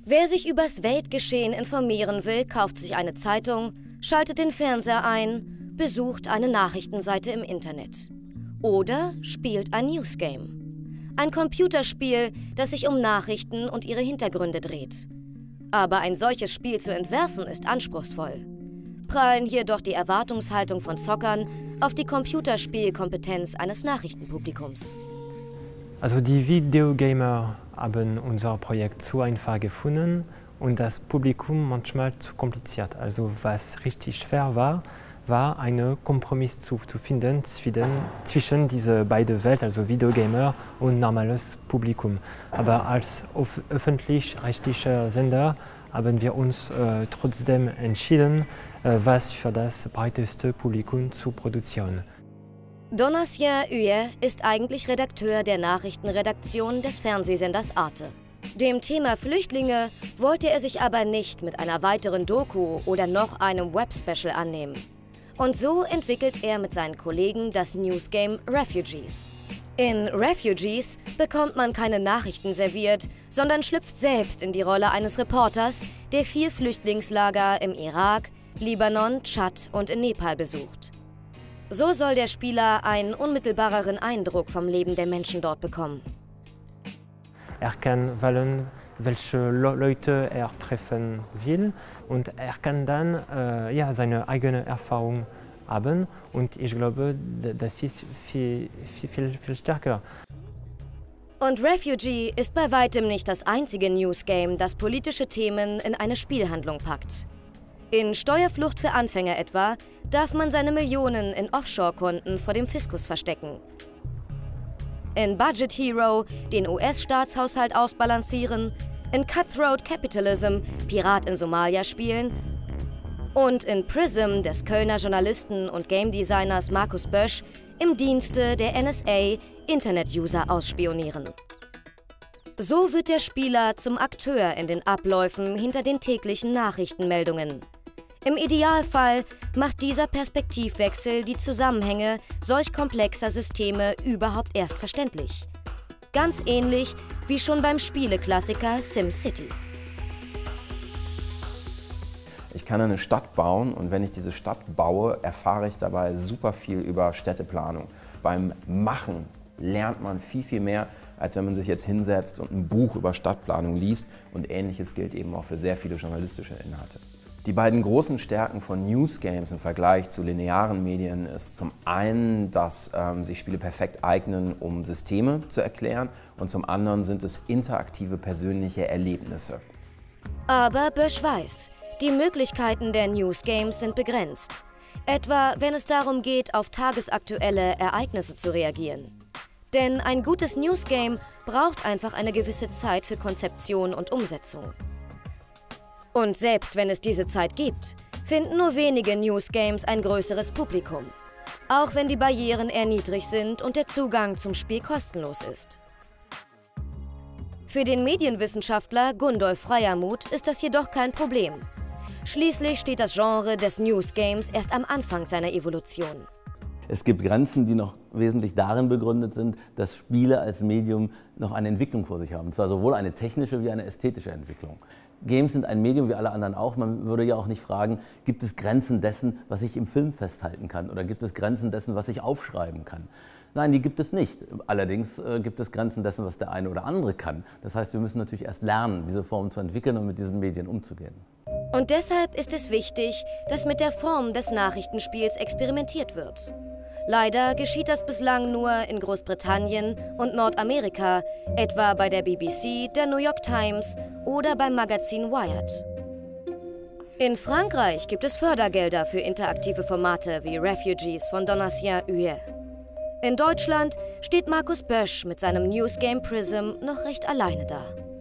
Wer sich übers Weltgeschehen informieren will, kauft sich eine Zeitung, schaltet den Fernseher ein, besucht eine Nachrichtenseite im Internet. Oder spielt ein Newsgame. Ein Computerspiel, das sich um Nachrichten und ihre Hintergründe dreht. Aber ein solches Spiel zu entwerfen ist anspruchsvoll. Prallen jedoch die Erwartungshaltung von Zockern auf die Computerspielkompetenz eines Nachrichtenpublikums. Also die Videogamer haben unser Projekt zu einfach gefunden und das Publikum manchmal zu kompliziert. Also was richtig schwer war einen Kompromiss zu finden zwischen diese beiden Welten, also Videogamer und normales Publikum. Aber als öffentlich-rechtlicher Sender haben wir uns trotzdem entschieden, was für das breiteste Publikum zu produzieren. Donatien Huet ist eigentlich Redakteur der Nachrichtenredaktion des Fernsehsenders Arte. Dem Thema Flüchtlinge wollte er sich aber nicht mit einer weiteren Doku oder noch einem Web-Special annehmen. Und so entwickelt er mit seinen Kollegen das Newsgame Refugees. In Refugees bekommt man keine Nachrichten serviert, sondern schlüpft selbst in die Rolle eines Reporters, der 4 Flüchtlingslager im Irak, Libanon, Tschad und in Nepal besucht. So soll der Spieler einen unmittelbareren Eindruck vom Leben der Menschen dort bekommen. Er kann wählen, welche Leute er treffen will, und er kann dann seine eigene Erfahrung haben, und ich glaube, das ist viel stärker. Und Refugee ist bei weitem nicht das einzige Newsgame, das politische Themen in eine Spielhandlung packt. In Steuerflucht für Anfänger etwa darf man seine Millionen in Offshore-Konten vor dem Fiskus verstecken. In Budget Hero den US-Staatshaushalt ausbalancieren, in Cutthroat Capitalism Pirat in Somalia spielen und in Prism des Kölner Journalisten und Game-Designers Markus Bösch im Dienste der NSA Internet-User ausspionieren. So wird der Spieler zum Akteur in den Abläufen hinter den täglichen Nachrichtenmeldungen. Im Idealfall macht dieser Perspektivwechsel die Zusammenhänge solch komplexer Systeme überhaupt erst verständlich. Ganz ähnlich wie schon beim Spieleklassiker SimCity. Ich kann eine Stadt bauen, und wenn ich diese Stadt baue, erfahre ich dabei super viel über Städteplanung. Beim Machen lernt man viel mehr, als wenn man sich jetzt hinsetzt und ein Buch über Stadtplanung liest, und Ähnliches gilt eben auch für sehr viele journalistische Inhalte. Die beiden großen Stärken von Newsgames im Vergleich zu linearen Medien ist zum einen, dass sich Spiele perfekt eignen, um Systeme zu erklären, und zum anderen sind es interaktive persönliche Erlebnisse. Aber Bösch weiß, die Möglichkeiten der Newsgames sind begrenzt. Etwa, wenn es darum geht, auf tagesaktuelle Ereignisse zu reagieren. Denn ein gutes Newsgame braucht einfach eine gewisse Zeit für Konzeption und Umsetzung. Und selbst wenn es diese Zeit gibt, finden nur wenige Newsgames ein größeres Publikum. Auch wenn die Barrieren eher niedrig sind und der Zugang zum Spiel kostenlos ist. Für den Medienwissenschaftler Gundolf Freiermuth ist das jedoch kein Problem. Schließlich steht das Genre des Newsgames erst am Anfang seiner Evolution. Es gibt Grenzen, die noch wesentlich darin begründet sind, dass Spiele als Medium noch eine Entwicklung vor sich haben. Und zwar sowohl eine technische wie eine ästhetische Entwicklung. Games sind ein Medium wie alle anderen auch. Man würde ja auch nicht fragen, gibt es Grenzen dessen, was ich im Film festhalten kann? Oder gibt es Grenzen dessen, was ich aufschreiben kann? Nein, die gibt es nicht. Allerdings gibt es Grenzen dessen, was der eine oder andere kann. Das heißt, wir müssen natürlich erst lernen, diese Form zu entwickeln und mit diesen Medien umzugehen. Und deshalb ist es wichtig, dass mit der Form des Nachrichtenspiels experimentiert wird. Leider geschieht das bislang nur in Großbritannien und Nordamerika, etwa bei der BBC, der New York Times oder beim Magazin Wired. In Frankreich gibt es Fördergelder für interaktive Formate wie Refugees von Donatien Huet. In Deutschland steht Markus Bösch mit seinem Newsgame Prism noch recht alleine da.